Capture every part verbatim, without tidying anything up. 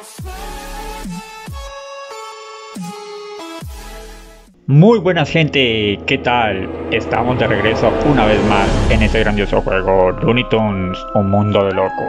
Muy buenas gente, ¿qué tal? Estamos de regreso una vez más en este grandioso juego Looney Tunes, un mundo de locos.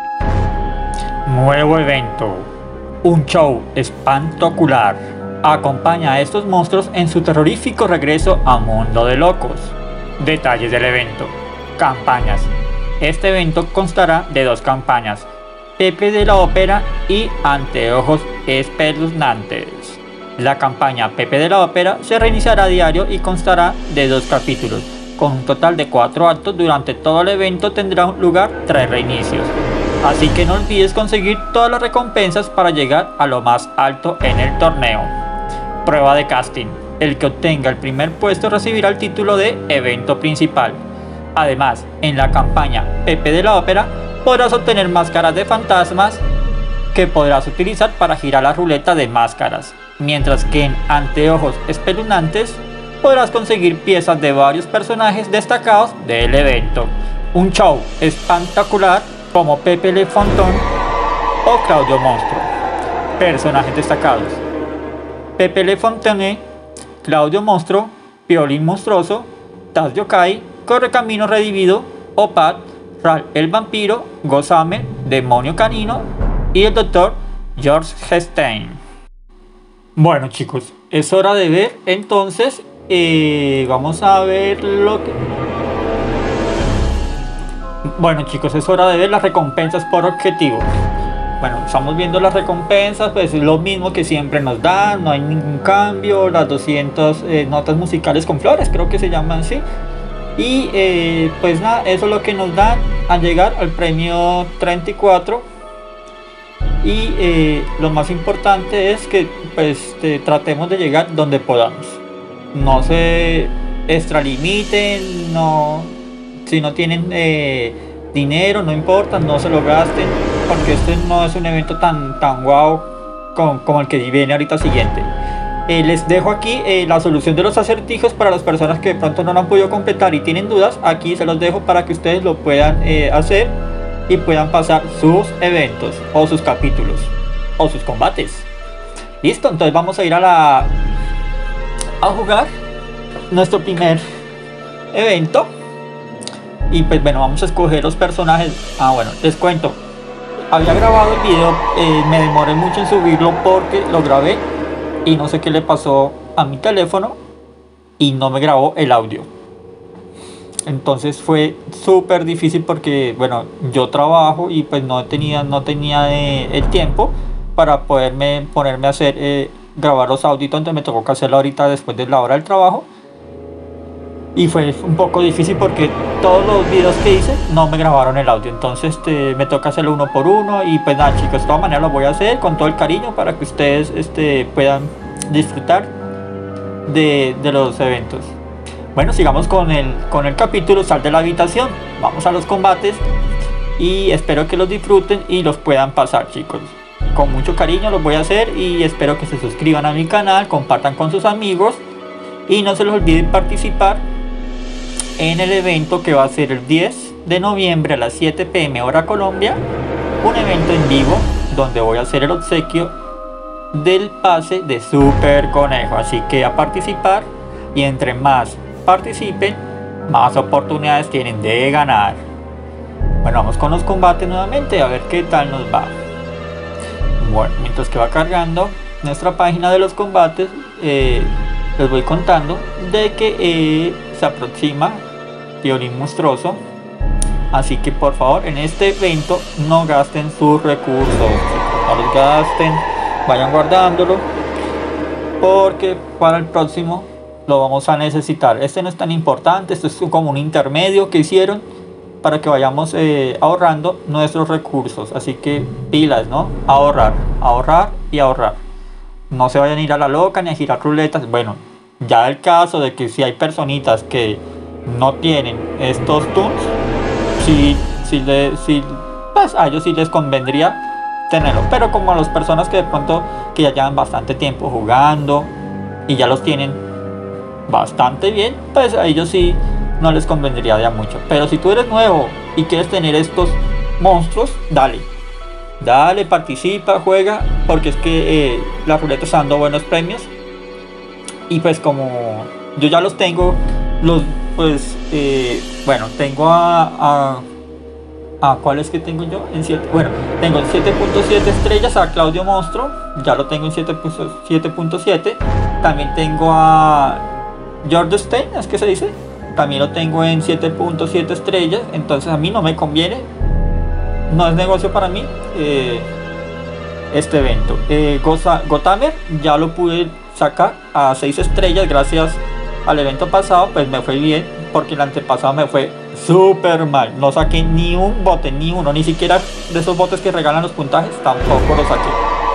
Nuevo evento, un show espectacular. Acompaña a estos monstruos en su terrorífico regreso a Mundo de Locos. Detalles del evento. Campañas. Este evento constará de dos campañas, Pepe de la Ópera y Anteojos Espeluznantes. La campaña Pepe de la Ópera se reiniciará a diario y constará de dos capítulos, con un total de cuatro actos. Durante todo el evento tendrán lugar tres reinicios, así que no olvides conseguir todas las recompensas para llegar a lo más alto en el torneo. Prueba de casting. El que obtenga el primer puesto recibirá el título de evento principal. Además, en la campaña Pepe de la Ópera podrás obtener máscaras de fantasmas que podrás utilizar para girar la ruleta de máscaras, mientras que en Anteojos Espeluznantes podrás conseguir piezas de varios personajes destacados del evento. Un show espectacular como Pepe Le Fantôme o Claudio Monstruo. Personajes destacados: Pepe Le Fantôme, Claudio Monstruo, Piolín Monstruoso, Taz Yokai, Correcamino Redivido, Opat, Ral el Vampiro, Gosame, Demonio Canino y el doctor George Stein. Bueno chicos, es hora de ver entonces, eh, vamos a ver lo que... Bueno chicos, es hora de ver las recompensas por objetivos. Bueno, estamos viendo las recompensas, pues es lo mismo que siempre nos dan, no hay ningún cambio. Las doscientas eh, notas musicales con flores, creo que se llaman así. Y eh, pues nada, eso es lo que nos dan al llegar al premio treinta y cuatro. Y eh, lo más importante es que pues eh, tratemos de llegar donde podamos. No se extralimiten, no, si no tienen eh, dinero, no importa, no se lo gasten, porque este no es un evento tan, tan guau como, como el que viene ahorita siguiente. Eh, les dejo aquí eh, la solución de los acertijos para las personas que de pronto no lo han podido completar y tienen dudas. Aquí se los dejo para que ustedes lo puedan eh, hacer y puedan pasar sus eventos o sus capítulos o sus combates. Listo, entonces vamos a ir a la a jugar nuestro primer evento. Y pues bueno, vamos a escoger los personajes. Ah, bueno, les cuento, había grabado el video, eh, me demoré mucho en subirlo porque lo grabé y no sé qué le pasó a mi teléfono y no me grabó el audio. Entonces fue súper difícil porque bueno, yo trabajo y pues no tenía, no tenía eh, el tiempo para poderme ponerme a hacer eh, grabar los audios. Entonces me tocó que hacerlo ahorita después de la hora del trabajo. Y fue un poco difícil porque todos los videos que hice no me grabaron el audio. Entonces este, me toca hacerlo uno por uno. Y pues nada chicos, de todas maneras lo voy a hacer con todo el cariño para que ustedes este, puedan disfrutar de, de los eventos. Bueno, sigamos con el, con el capítulo Sal de la Habitación. Vamos a los combates y espero que los disfruten y los puedan pasar chicos. Con mucho cariño los voy a hacer y espero que se suscriban a mi canal, compartan con sus amigos y no se les olviden participar en el evento que va a ser el diez de noviembre a las siete p m hora Colombia. Un evento en vivo donde voy a hacer el obsequio del pase de Super Conejo. Así que a participar, y entre más participen, más oportunidades tienen de ganar. Bueno, vamos con los combates nuevamente a ver qué tal nos va. Bueno, mientras que va cargando nuestra página de los combates, eh, les voy contando de que eh, se aproxima Piolín Monstruoso. Así que por favor en este evento no gasten sus recursos, no los gasten, vayan guardándolo porque para el próximo lo vamos a necesitar. Este no es tan importante, esto es como un intermedio que hicieron para que vayamos eh, ahorrando nuestros recursos. Así que pilas, ¿no? Ahorrar, ahorrar y ahorrar. No se vayan a ir a la loca ni a girar ruletas. Bueno, ya el caso de que si hay personitas que no tienen estos tunes, si, si, le, si pues a ellos sí les convendría tenerlo. Pero como a las personas que de pronto que ya llevan bastante tiempo jugando y ya los tienen bastante bien, pues a ellos sí no les convendría ya mucho. Pero si tú eres nuevo y quieres tener estos monstruos, dale, Dale, participa, juega, porque es que eh, la ruleta está dando buenos premios. Y pues como yo ya los tengo, los pues eh, bueno, tengo a, a, a ¿cuál es que tengo yo? En siete, bueno, tengo en siete punto siete estrellas a Claudio Monstruo, ya lo tengo en siete punto siete. También tengo a George Stein, ¿es que se dice? También lo tengo en siete punto siete estrellas, entonces a mí no me conviene, no es negocio para mí eh, este evento. eh, Gotamer ya lo pude sacar a seis estrellas gracias al evento pasado, pues me fue bien, porque el antepasado me fue súper mal, no saqué ni un bote, ni uno, ni siquiera de esos botes que regalan los puntajes, tampoco lo saqué.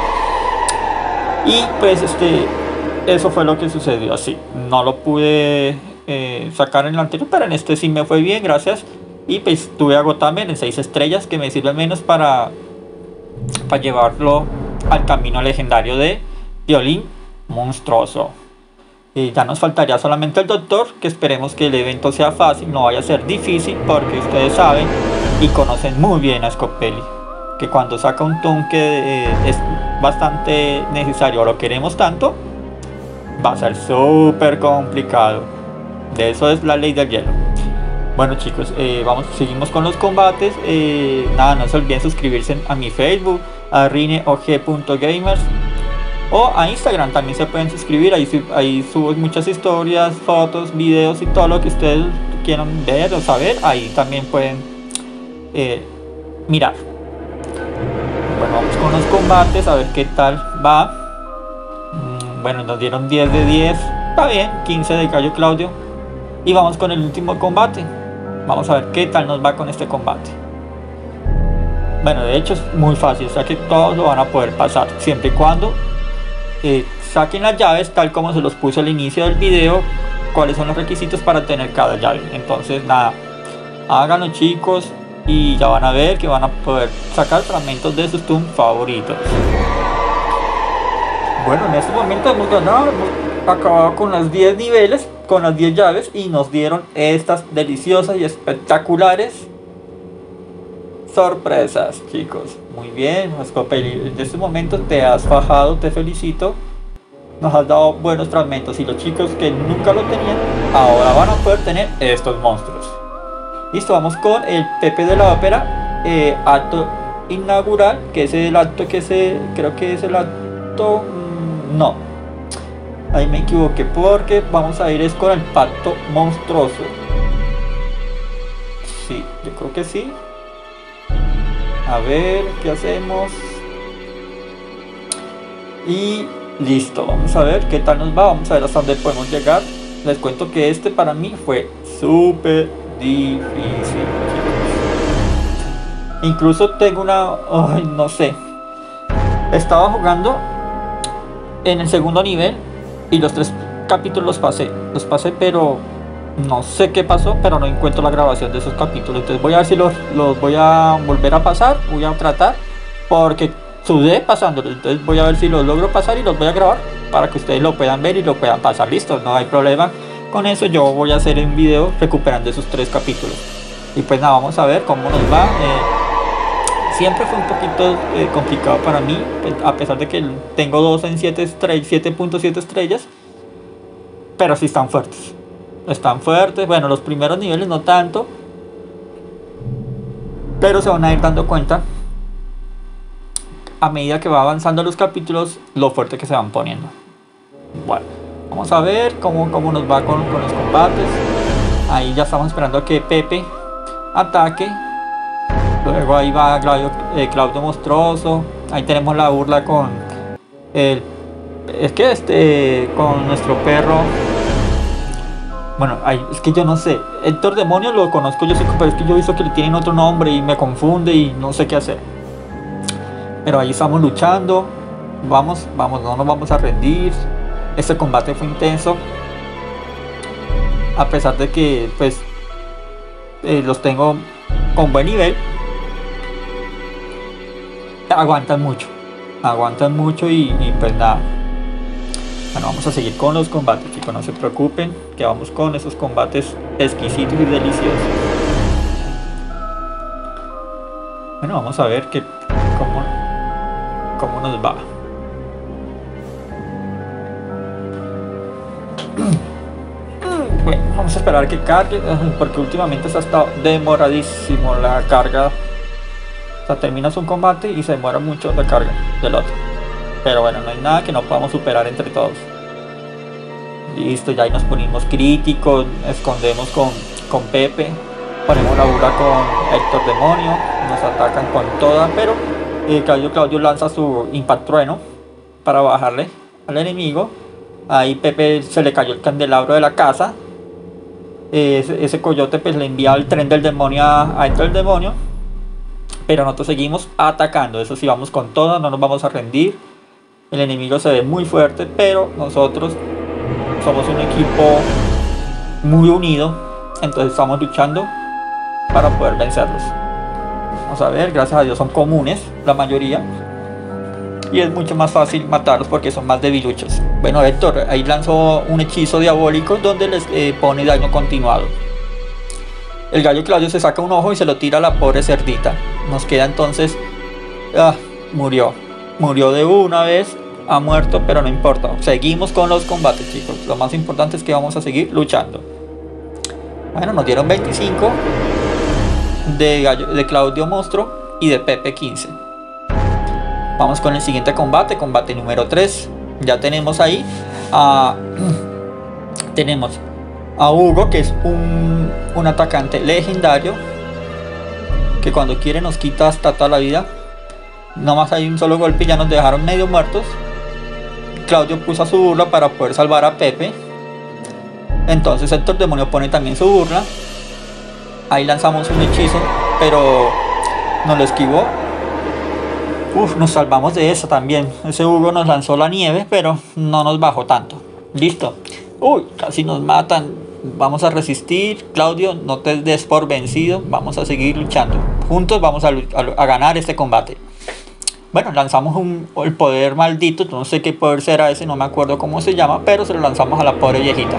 Y pues este, eso fue lo que sucedió, así, no lo pude eh, sacar en el anterior, pero en este sí me fue bien, gracias. Y pues tuve a Gotamer en seis estrellas, que me sirve menos para, para llevarlo al camino legendario de Violín Monstruoso. Y ya nos faltaría solamente el doctor, que esperemos que el evento sea fácil, no vaya a ser difícil, porque ustedes saben y conocen muy bien a Scopelli, que cuando saca un toon que eh, es bastante necesario o lo queremos tanto, va a ser súper complicado. De eso es la ley del hielo. Bueno chicos, eh, vamos, seguimos con los combates. eh, Nada, no se olviden suscribirse a mi Facebook, a rineog punto gamers, o a Instagram también se pueden suscribir. Ahí, ahí subo muchas historias, fotos, videos y todo lo que ustedes quieran ver o saber. Ahí también pueden eh, mirar. Bueno, vamos con los combates a ver qué tal va. mm, Bueno, nos dieron diez de diez, está bien, quince de Gallo Claudio. Y vamos con el último combate. Vamos a ver qué tal nos va con este combate. Bueno, de hecho es muy fácil, o sea que todos lo van a poder pasar, siempre y cuando eh, saquen las llaves tal como se los puse al inicio del video, cuáles son los requisitos para tener cada llave. Entonces nada, háganlo chicos, y ya van a ver que van a poder sacar fragmentos de sus toons favoritos. Bueno, en este momento hemos ganado, hemos acabado con los diez niveles, con las diez llaves, y nos dieron estas deliciosas y espectaculares sorpresas, chicos. Muy bien, Scopelli, en este momento te has fajado, te felicito. Nos has dado buenos fragmentos, y los chicos que nunca lo tenían, ahora van a poder tener estos monstruos. Listo, vamos con el Pepe de la Ópera, eh, acto inaugural, que es el acto que se, creo que es el acto, mmm, no, ahí me equivoqué, porque vamos a ir es con el pacto monstruoso. Sí, yo creo que sí. A ver, ¿qué hacemos? Y listo, vamos a ver qué tal nos va, vamos a ver hasta dónde podemos llegar. Les cuento que este para mí fue súper difícil. Incluso tengo una... Ay, no sé. Estaba jugando en el segundo nivel y los tres capítulos los pasé. Los pasé, pero no sé qué pasó, pero no encuentro la grabación de esos capítulos. Entonces voy a ver si los, los voy a volver a pasar. Voy a tratar, porque sudé pasándolos. Entonces voy a ver si los logro pasar y los voy a grabar para que ustedes lo puedan ver y lo puedan pasar. Listo, no hay problema con eso. Yo voy a hacer un video recuperando esos tres capítulos. Y pues nada, vamos a ver cómo nos va. eh, Siempre fue un poquito eh, complicado para mí, pues, a pesar de que tengo dos en siete punto siete estrellas, pero sí están fuertes. Están fuertes, bueno, los primeros niveles no tanto, pero se van a ir dando cuenta a medida que va avanzando los capítulos lo fuerte que se van poniendo. Bueno, vamos a ver cómo, cómo nos va con, con los combates. Ahí ya estamos esperando a que Pepe ataque. Luego ahí va Claudio, eh, Claudio Monstruoso. Ahí tenemos la burla con el, es que este, con nuestro perro. Bueno, ahí, es que yo no sé. Héctor Demonio lo conozco yo, sé, pero es que yo he visto que le tienen otro nombre y me confunde y no sé qué hacer. Pero ahí estamos luchando. Vamos, vamos, no nos vamos a rendir. Este combate fue intenso. A pesar de que pues eh, los tengo con buen nivel, aguantan mucho. Aguantan mucho y, y pues nada. Bueno, vamos a seguir con los combates, chicos, no se preocupen, que vamos con esos combates exquisitos y deliciosos. Bueno, vamos a ver que, cómo, cómo nos va. Bueno, vamos a esperar que cargue, porque últimamente se ha estado demoradísimo la carga. O sea, terminas un combate y se demora mucho la carga del otro. Pero bueno, no hay nada que no podamos superar entre todos. Listo, ya ahí nos ponemos críticos, escondemos con, con Pepe, ponemos la burla con Héctor Demonio, nos atacan con toda, pero eh, Claudio Claudio lanza su Impact Trueno para bajarle al enemigo. Ahí Pepe se le cayó el candelabro de la casa. Eh, ese, ese coyote pues le envía el tren del demonio a, a Héctor el Demonio. Pero nosotros seguimos atacando, eso sí, vamos con todo, no nos vamos a rendir. El enemigo se ve muy fuerte, pero nosotros somos un equipo muy unido, entonces estamos luchando para poder vencerlos. Vamos a ver, gracias a Dios son comunes la mayoría y es mucho más fácil matarlos porque son más debiluchos. Bueno, Héctor ahí lanzó un hechizo diabólico donde les eh, pone daño continuado. El gallo Claudio se saca un ojo y se lo tira a la pobre cerdita. Nos queda entonces... Ah, murió. Murió de una vez. Ha muerto, pero no importa. Seguimos con los combates, chicos. Lo más importante es que vamos a seguir luchando. Bueno, nos dieron veinticinco de, gallo, de Claudio Monstruo y de Pepe quince. Vamos con el siguiente combate. Combate número tres. Ya tenemos ahí a... tenemos... a Hugo, que es un, un atacante legendario que cuando quiere nos quita hasta toda la vida. Nomás hay un solo golpe y ya nos dejaron medio muertos. Claudio puso su burla para poder salvar a Pepe. Entonces Héctor Demonio pone también su burla. Ahí lanzamos un hechizo, pero nos lo esquivó. Uf, nos salvamos de eso también. Ese Hugo nos lanzó la nieve, pero no nos bajó tanto. Listo. Uy, casi nos matan. Vamos a resistir. Claudio, no te des por vencido. Vamos a seguir luchando. Juntos vamos a, a, a ganar este combate. Bueno, lanzamos un, el poder maldito. No sé qué poder será ese, no me acuerdo cómo se llama, pero se lo lanzamos a la pobre viejita.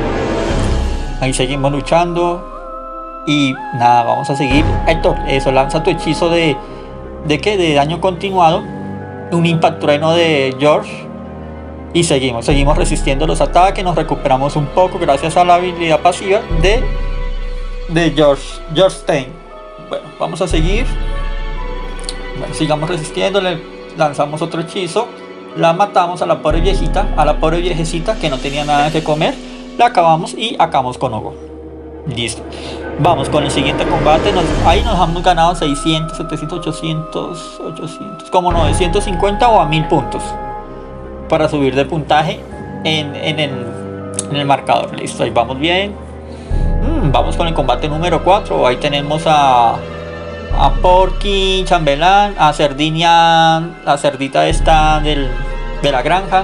Ahí seguimos luchando. Y nada, vamos a seguir. Héctor, eso, lanza tu hechizo de... ¿De qué? De daño continuado. Un Impact Trueno de George. Y seguimos, seguimos resistiendo los ataques. Nos recuperamos un poco gracias a la habilidad pasiva de, de George, George Stein. Bueno, vamos a seguir. Bueno, sigamos resistiendo. Le lanzamos otro hechizo. La matamos a la pobre viejita. A la pobre viejecita que no tenía nada que comer. La acabamos y acabamos con Hugo. Listo. Vamos con el siguiente combate. Nos, ahí nos hemos ganado seiscientos, setecientos, ochocientos, ochocientos, como novecientos cincuenta o a mil puntos para subir de puntaje en, en, el, en el marcador. Listo, ahí vamos bien. Mm, vamos con el combate número cuatro. Ahí tenemos a, a Porky, Chambelán, a Cerdinia, la cerdita esta del, de la granja,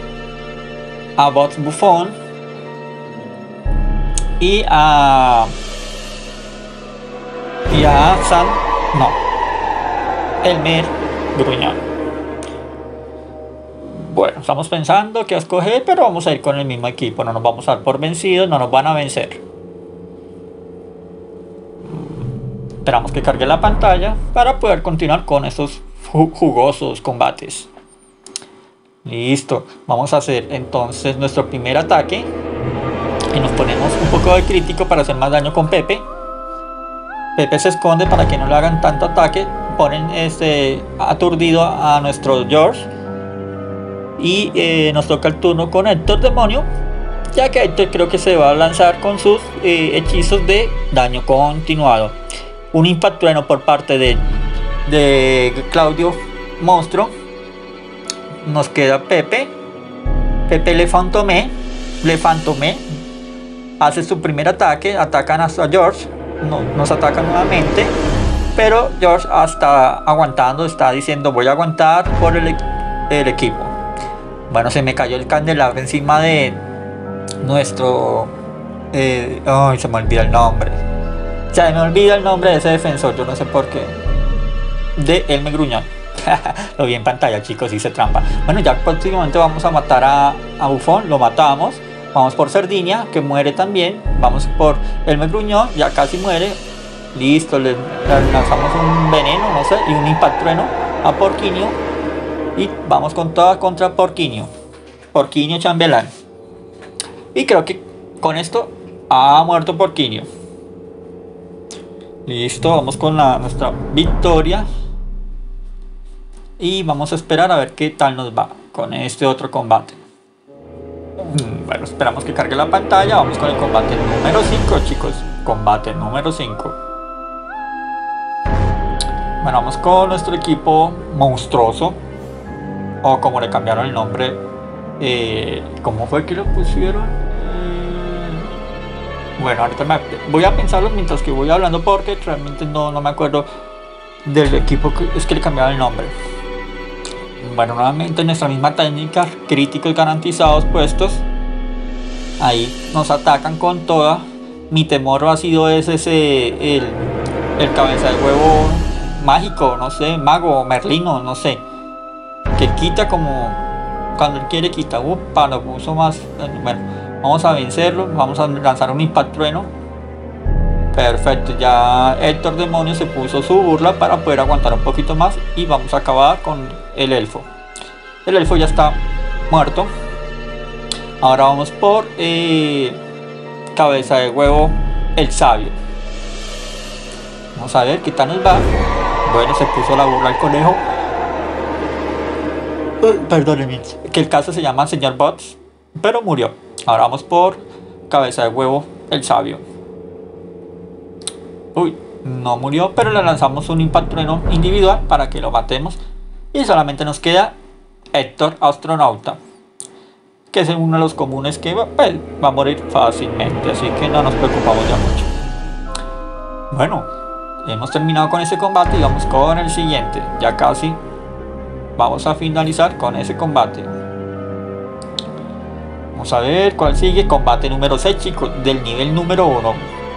a Bots Bufón y a y a San, no, Elmer Gruñón. Bueno, estamos pensando qué escoger, pero vamos a ir con el mismo equipo. No nos vamos a dar por vencidos, no nos van a vencer. Esperamos que cargue la pantalla para poder continuar con estos jugosos combates. Listo, vamos a hacer entonces nuestro primer ataque. Y nos ponemos un poco de crítico para hacer más daño con Pepe. Pepe se esconde para que no le hagan tanto ataque. Ponen este aturdido a nuestro George. Y eh, nos toca el turno con Héctor Demonio, ya que Héctor creo que se va a lanzar con sus eh, hechizos de daño continuado. Un Impact Trueno por parte de, de Claudio Monstruo. Nos queda Pepe. Pepe Le Fantomé. Le Fantomé hace su primer ataque. Atacan a George. No, nos atacan nuevamente. Pero George está aguantando. Está diciendo voy a aguantar por el, el equipo. Bueno, se me cayó el candelabro encima de nuestro... Eh, ay, se me olvida el nombre. Se me olvida el nombre de ese defensor, yo no sé por qué. De Elmer Gruñón. Lo vi en pantalla, chicos, hice trampa. Bueno, ya próximamente vamos a matar a, a Bufón, lo matamos. Vamos por Cerdinia, que muere también. Vamos por Elmer Gruñón, ya casi muere. Listo, le, le lanzamos un veneno, no sé, y un Impact Trueno a Porquinio. Y vamos con toda contra Porquinho. Porquinho Chambelán. Y creo que con esto ha muerto Porquinho. Listo, vamos con la, nuestra victoria. Y vamos a esperar a ver qué tal nos va con este otro combate. Bueno, esperamos que cargue la pantalla. Vamos con el combate número cinco, chicos. Combate número cinco. Bueno, vamos con nuestro equipo monstruoso. O como le cambiaron el nombre. Eh, ¿Cómo fue que lo pusieron? Eh, bueno, ahorita me, voy a pensarlo mientras que voy hablando, porque realmente no, no me acuerdo del equipo que es que le cambiaron el nombre. Bueno, nuevamente nuestra misma técnica, críticos garantizados puestos. Ahí nos atacan con toda. Mi temor ha sido ese, ese el, el cabeza de huevo mágico, no sé, mago, merlino, no sé, que quita como cuando él quiere quita. Upa, lo puso más. Bueno, vamos a vencerlo, vamos a lanzar un impacto trueno. Perfecto, ya Héctor Demonio se puso su burla para poder aguantar un poquito más. Y vamos a acabar con el elfo. El elfo ya está muerto. Ahora vamos por eh, cabeza de huevo, el sabio. Vamos a ver qué tal nos va. Bueno, se puso la burla al conejo. Perdónenme, que el caso se llama señor Bots, pero murió. Ahora vamos por cabeza de huevo, el sabio. Uy, no murió, pero le lanzamos un impacto trueno individual para que lo matemos. Y solamente nos queda Héctor Astronauta, que es uno de los comunes que pues, va a morir fácilmente, así que no nos preocupamos ya mucho. Bueno, hemos terminado con ese combate y vamos con el siguiente. Ya casi vamos a finalizar con ese combate. Vamos a ver cuál sigue. Combate número seis, chicos, del nivel número uno.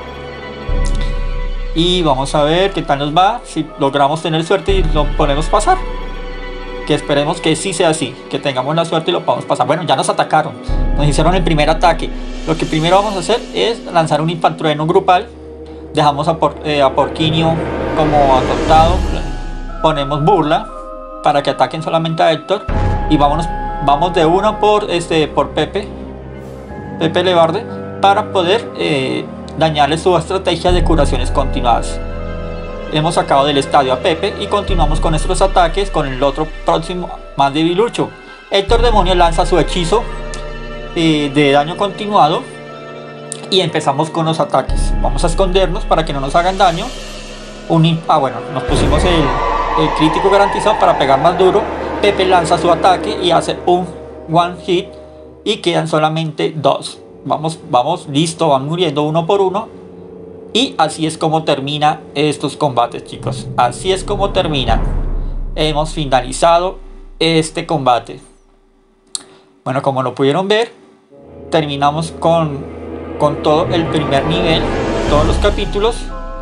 Y vamos a ver qué tal nos va, si logramos tener suerte y lo podemos pasar. Que esperemos que sí sea así, que tengamos la suerte y lo podamos pasar. Bueno, ya nos atacaron, nos hicieron el primer ataque. Lo que primero vamos a hacer es lanzar un impacto trueno grupal. Dejamos a, por, eh, a Porquinho como atontado. Ponemos burla para que ataquen solamente a Héctor. Y vámonos, vamos de uno por, este, por Pepe Pepe Levarde, para poder eh, dañarle su estrategia de curaciones continuadas. Hemos sacado del estadio a Pepe y continuamos con nuestros ataques con el otro próximo más debilucho. Héctor Demonio lanza su hechizo eh, de daño continuado y empezamos con los ataques. Vamos a escondernos para que no nos hagan daño. Un, ah, bueno, nos pusimos el, el crítico garantizado para pegar más duro. Pepe lanza su ataque y hace un one hit y quedan solamente dos. Vamos, vamos, listo, van muriendo uno por uno. Y así es como termina estos combates, chicos. Así es como termina. Hemos finalizado este combate. Bueno, como lo pudieron ver, terminamos con, con todo el primer nivel, todos los capítulos.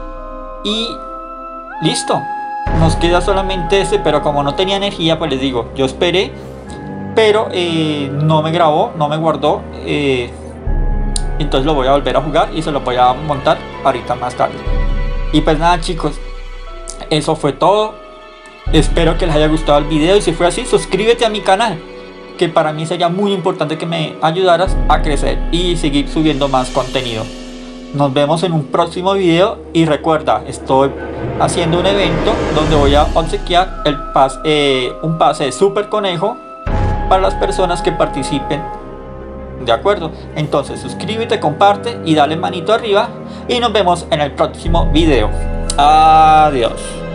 Y listo. Nos queda solamente este, pero como no tenía energía, pues les digo, yo esperé. Pero eh, no me grabó, no me guardó. Eh, entonces lo voy a volver a jugar y se lo voy a montar ahorita más tarde. Y pues nada, chicos, eso fue todo. Espero que les haya gustado el video, y si fue así, suscríbete a mi canal, que para mí sería muy importante que me ayudaras a crecer y seguir subiendo más contenido. Nos vemos en un próximo video, y recuerda, estoy haciendo un evento donde voy a obsequiar el pas, eh, un pase de Super Conejo para las personas que participen. ¿De acuerdo? Entonces suscríbete, comparte y dale manito arriba, y nos vemos en el próximo video. Adiós.